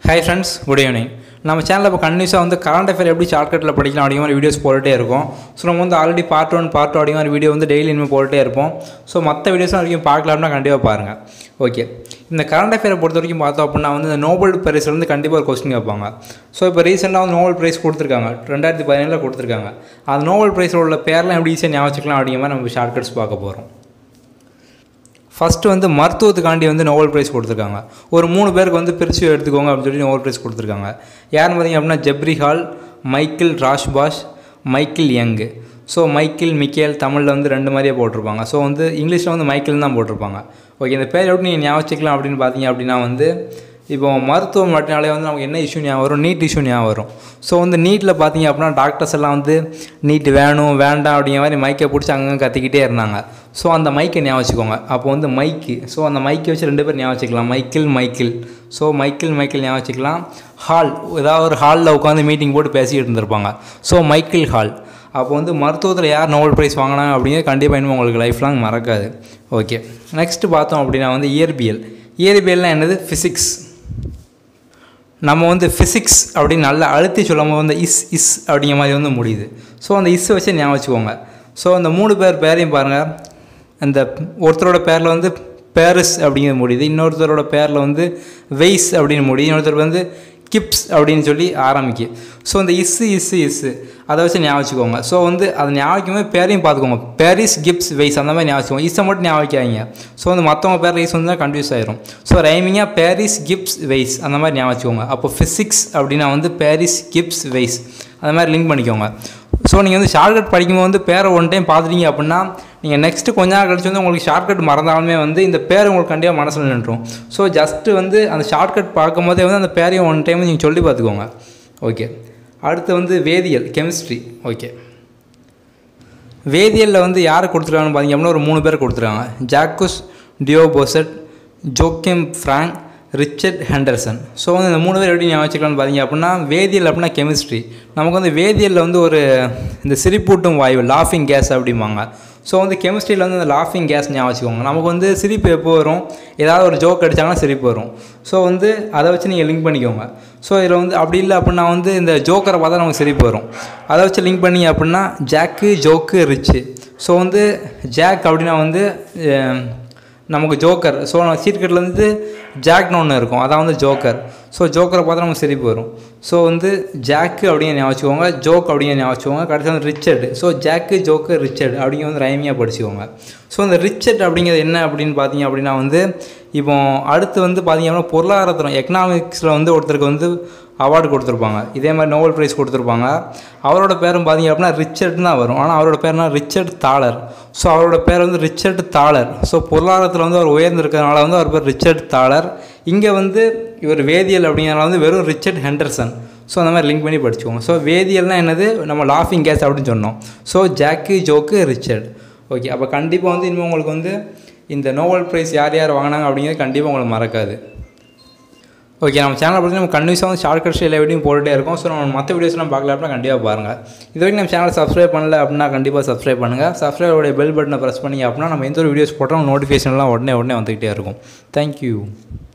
Hi friends, good evening. நம்ம சேனல்ல இப்ப கண்டினியூஸா வந்து கரண்ட் அஃபேர் எப்படி ஷார்ட்கட்ல படிக்கலாம் அப்படிங்கிற மாதிரி வீடியோஸ் போட்டுட்டே இருக்கோம். சோ நம்ம வந்து ஆல்ரெடி பார்ட் 1 பார்ட் 2 அப்படிங்கிற வீடியோ வந்து டெய்லி இனிமே போட்டுட்டே இருப்போம். சோ மத்த வீடியோஸ் வரைக்கும் பார்க்கலாம்னா கண்டிப்பா பாருங்க. ஓகே. இந்த கரண்ட் அஃபேரை பொறுத்த வரைக்கும் பார்த்தோம் அப்படினா வந்து இந்த நோபல் பிரைஸ்ல இருந்து கண்டிப்பா ஒரு क्वेश्चन கேட்பாங்க. சோ இப்போ ரீசன்ட்டா வந்து நோபல் பிரைஸ் கொடுத்திருக்காங்க. 2017 ல கொடுத்திருக்காங்க. அந்த நோபல் பிரைஸ்ல உள்ள பேர்லாம் எப்படி ஈஸியா ஞாபகம் வச்சுக்கலாம் அப்படிங்கிற மாதிரி நம்ம ஷார்ட்கட்ஸ் பார்க்க போறோம். ஃபர்ஸ்ட் வந்து மருத்துவத்துக்காண்டி வந்து நோபல் பிரைஸ் கொடுத்திருக்காங்க. ஒரு 3 பேருக்கு வந்து பிரிச்சு எடுத்துக்கோங்க அப்படி சொல்லி நோபல் பிரைஸ் கொடுத்திருக்காங்க. யாருன்னு பாத்தீங்க அப்படினா Jeffrey Hall, Michael Rosbash, Michael Young. So Michael Michael தமிழில் வந்து ரெண்டு மாதிரியே போட்டிருப்பாங்க. ஸோ வந்து இங்கிலீஷில் வந்து மைக்கேல் தான் போட்டிருப்பாங்க. ஓகே, இந்த பேர் எப்படி நீங்கள் ஞாபகம் வச்சுக்கலாம் அப்படின்னு பார்த்தீங்க அப்படின்னா வந்து இப்போ மருத்துவம் மட்டும்னாலே வந்து நமக்கு என்ன இஷ்யூ ஞாபகம் வரும், நீட் இஷ்யூ ஞாபகம் வரும். ஸோ வந்து நீட்டில் பார்த்தீங்க அப்படின்னா டாக்டர்ஸ் எல்லாம் வந்து நீட் வேணும் வேண்டாம் அப்படிங்கிற மாதிரி மைக்கை பிடிச்சி அங்கங்கே கத்திக்கிட்டே இருந்தாங்க. ஸோ அந்த மைக்கை ஞாபகம் வச்சுக்கோங்க. அப்போ வந்து மைக்கு, ஸோ அந்த மைக்கை வச்சு ரெண்டு பேர் ஞாபகம் வச்சுக்கலாம், மைக்கேல். ஸோ மைக்கேல் ஞாபகம் வச்சுக்கலாம். ஹால், ஏதாவது ஒரு ஹாலில் உட்காந்து மீட்டிங் போட்டு பேசிக்கிட்டு இருந்திருப்பாங்க. So Michael Hall. அப்போ வந்து மருத்துவத்தில் யார் நோபல் ப்ரைஸ் வாங்கினாங்க அப்படிங்கிறது கண்டிப்பாக இன்னும் உங்களுக்கு லைஃப் லாங் மறக்காது. ஓகே, நெக்ஸ்ட்டு பார்த்தோம் அப்படின்னா வந்து இயற்பியல்னால் என்னது, ஃபிசிக்ஸ். நம்ம வந்து ஃபிசிக்ஸ் அப்படின்னு நல்லா அழுத்தி சொல்லும்போது வந்து இஸ் அப்படிங்கிற மாதிரி வந்து முடியுது. ஸோ அந்த இஸ் வச்சு ஞாபகம் வச்சுக்கோங்க. ஸோ அந்த 3 பேரையும் பாருங்கள். அந்த ஒருத்தரோட பேரில் வந்து பேரிஸ் அப்படிங்கிறது முடியுது, இன்னொருத்தரோட பேரில் வந்து வெய்ஸ் அப்படின்னு முடியுது, இன்னொருத்தர் வந்து கிப்ஸ் அப்படின்னு சொல்லி ஆரம்பிக்கும். ஸோ இந்த இஸ்ஸு அதை வச்சு ஞாபகம் வச்சுக்கோங்க. ஸோ வந்து அதை ஞாபகமே பேரையும் பார்த்துக்கோங்க. பேரிஸ், கிப்ஸ், வெய்ஸ் அந்த மாதிரி ஞாபகம் வச்சுக்கோங்க. இஸ்ஸை மட்டும் ஞாபகம் வைக்காதீங்க. ஸோ வந்து மற்றவங்க பேரில் இஸ் வந்து கன்ஃபியூஸ் ஆயிரும். ஸோ ரைமிங்காக பேரிஸ், கிப்ஸ், வெய்ஸ் அந்த மாதிரி ஞாபகம் வச்சுக்கோங்க. அப்போ ஃபிசிக்ஸ் அப்படின்னா வந்து பேரிஸ், கிப்ஸ், வெய்ஸ் அந்த மாதிரி லிங்க் பண்ணிக்கோங்க. ஸோ நீங்கள் வந்து ஷார்ட்கட் படிக்கும்போது வந்து பேரை ஒன் டைம் பார்த்துட்டீங்க அப்படின்னா நீங்கள் நெக்ஸ்ட்டு கொஞ்ச நாள் கழிச்சு வந்து உங்களுக்கு ஷார்ட்கட் மறந்தாலுமே வந்து இந்த பேர் உங்களுக்கு கண்டிப்பாக மனசில் நின்றுடும். ஸோ ஜஸ்ட்டு வந்து அந்த ஷார்ட்கட் பார்க்கும்போதே வந்து அந்த பேரையும் ஒன் டைம் நீங்கள் சொல்லி பார்த்துக்கோங்க. ஓகே, அடுத்து வந்து வேதியியல், கெமிஸ்ட்ரி. ஓகே, வேதியியலில் வந்து யார் கொடுத்துருக்காங்கன்னு பார்த்தீங்க அப்படின்னா ஒரு 3 பேர் கொடுத்துருக்காங்க. Jacques Dubochet, Joachim Frank, Richard Henderson. So வந்து இந்த 3 பேர் எப்படி ஞாபகம் வச்சுக்கலாம்னு பார்த்தீங்க அப்படின்னா வேதியியல் அப்படின்னா கெமிஸ்ட்ரி. நமக்கு வந்து வேதியியலில் வந்து ஒரு இந்த சிரிப்பூட்டும் வாயு, லாஃபிங் கேஸ் அப்படிம்பாங்க. ஸோ வந்து கெமிஸ்ட்ரியில் வந்து அந்த லாஃபிங் கேஸ் ஞாபகம் வச்சுக்கோங்க. நமக்கு வந்து சிரிப்பு எப்போ வரும், ஏதாவது ஒரு ஜோக் அடித்தாங்கன்னா சிரிப்பு வரும். ஸோ வந்து அதை வச்சு நீங்கள் லிங்க் பண்ணிக்கோங்க. ஸோ இதில் வந்து அப்படி இல்லை அப்படின்னா வந்து இந்த ஜோக்கரை பார்த்தா நமக்கு சிரிப்பு வரும். அதை வச்சு லிங்க் பண்ணிங்க அப்படின்னா ஜாக்கு, ஜோக்கு, ரிச்சு. ஸோ வந்து ஜாக் அப்படின்னா வந்து நமக்கு ஜோக்கர். ஸோ நம்ம சீர்கட்டில் வந்து ஜாக்னு ஒன்று இருக்கும், அதான் வந்து ஜோக்கர். ஸோ ஜோக்கரை பார்த்தா நமக்கு சிரிப்பு வரும். ஸோ வந்து ஜாக்கு அப்படிங்கிற ஞாபகம் வச்சுக்கோங்க, ஜோக் அப்படிங்கிற ஞாபகம் வச்சுக்கோங்க. கடைசி வந்து Richard. So Jack, Jock, Richard அப்படிங்கிற வந்து ரைமியாக படிச்சுக்கோங்க. ஸோ இந்த ரிச்சர்ட் அப்படிங்கிறது என்ன அப்படின்னு பார்த்தீங்க அப்படின்னா வந்து இப்போ அடுத்து வந்து பார்த்தீங்க அப்படின்னா பொருளாதாரத்தில் எக்கனாமிக்ஸில் வந்து ஒருத்தருக்கு வந்து அவார்டு கொடுத்துருப்பாங்க, இதே மாதிரி நோபல் ப்ரைஸ் கொடுத்துருப்பாங்க. அவரோட பேரும் பார்த்தீங்க அப்படின்னா ரிச்சர்ட்னு தான் வரும், ஆனால் அவரோட பேர்னா ரிச்சர்ட் தாலர். ஸோ அவரோட பேர் வந்து ரிச்சர்ட் தாலர். ஸோ பொருளாதாரத்தில் வந்து அவர் உயர்ந்திருக்கிறதுனால வந்து அவர் பேர் ரிச்சர்ட் தாலர். இங்கே வந்து இவர் வேதியியல் அப்படிங்கிறனால வந்து வெறும் ரிச்சர்ட் ஹெண்டர்சன். ஸோ அந்த மாதிரி லிங்க் பண்ணி படிச்சுக்கோங்க. ஸோ வேதியியல்னால் என்னது, நம்ம லாஃபிங் கேஸ் அப்படின்னு சொன்னோம். So Jack, Jock, Richard. Okay, அப்போ கண்டிப்பாக வந்து இனிமேல் உங்களுக்கு வந்து இந்த நோபல் ப்ரைஸ் யார் வாங்கினாங்க அப்படிங்கிறது கண்டிப்பாக உங்களுக்கு மறக்காது. ஓகே, நம்ம சேனலை பற்றி நம்ம கண்டிப்பாக வந்து ஷார்ட்கட்ஸ் எல்லா வீடியும் போட்டுகிட்டே இருக்கோம். ஸோ நம்ம மற்ற வீடியோஸ்லாம் பார்க்கல அப்படின்னா கண்டிப்பாக பாருங்கள். இது வரைக்கும் நம்ம சேனலை சப்ஸ்கிரைப் பண்ணல அப்படின்னா கண்டிப்பாக சப்ஸ்கிரைப் பண்ணுங்கள். சப்ஸ்கிரைபோடைய பெல் பட்டனை ப்ரெஸ் பண்ணி அப்படின்னா நம்ம எந்த ஒரு வீடியோஸ் போட்டாலும் நோட்டிஃபிகேஷன்லாம் உடனே வந்துகிட்டே இருக்கும். தேங்க்யூ.